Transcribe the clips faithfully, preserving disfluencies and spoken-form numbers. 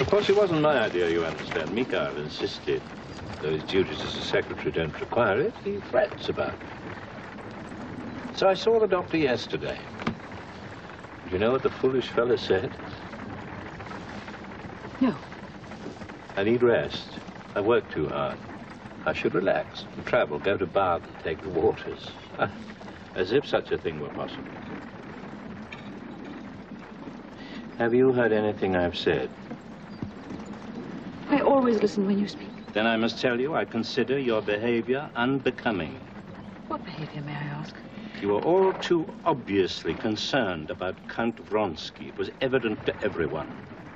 course, it wasn't my idea, you understand. Mikhail insisted. Though his duties as a secretary don't require it, he frets about it. So I saw the doctor yesterday. Do you know what the foolish fellow said? No. I need rest. I work too hard. I should relax and travel, go to Bath and take the waters. As if such a thing were possible. Have you heard anything I've said? I always listen when you speak. Then I must tell you, I consider your behavior unbecoming. What behavior, may I ask? You are all too obviously concerned about Count Vronsky. It was evident to everyone.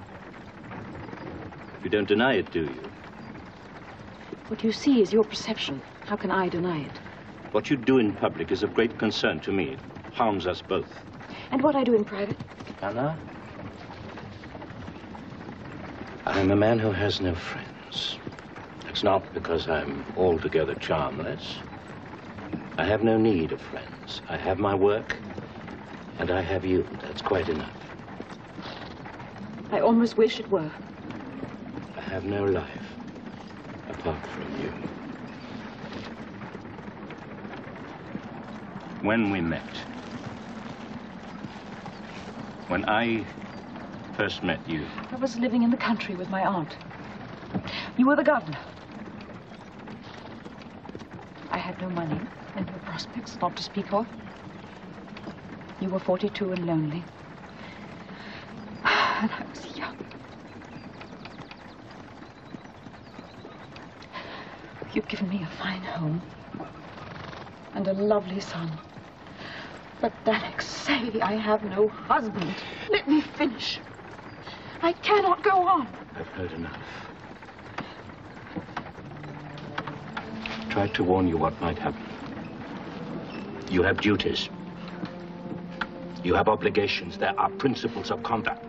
You don't deny it, do you? What you see is your perception. How can I deny it? What you do in public is of great concern to me. It harms us both. And what I do in private? Anna? I'm a man who has no friends. It's not because I'm altogether charmless. I have no need of friends. I have my work, and I have you. That's quite enough. I almost wish it were. I have no life apart from you. When we met, when I first met you... I was living in the country with my aunt. You were the governor. I had no money and no prospects, not to speak of. You were forty-two and lonely. And I was young. You've given me a fine home and a lovely son. But Danik, say I have no husband. Let me finish. I cannot go on. I've heard enough. Tried to warn you what might happen. You have duties. You have obligations. There are principles of conduct.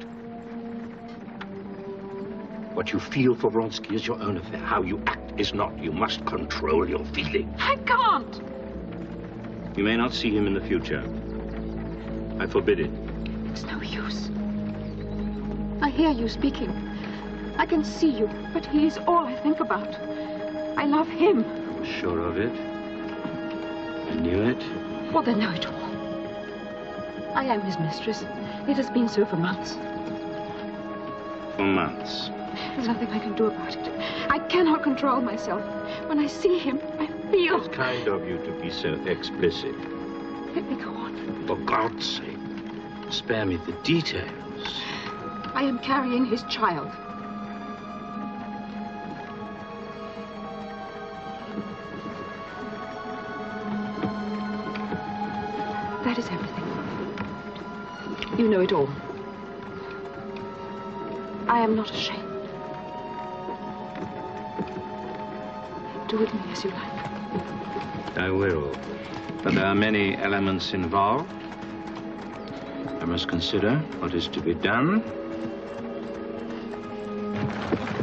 What you feel for Vronsky is your own affair. How you act is not. You must control your feelings. I can't. You may not see him in the future. I forbid it. It's no use. I hear you speaking. I can see you, but he is all I think about. I love him. I was sure of it. I knew it. Well, then know it all. I am his mistress. It has been so for months. For months? There's nothing I can do about it. I cannot control myself. When I see him, I feel... It's kind of you to be so explicit. Let me go on. For God's sake, spare me the details. I am carrying his child. That is everything. You know it all. I am not ashamed. Do with me as you like. I will. But there are many elements involved. I must consider what is to be done.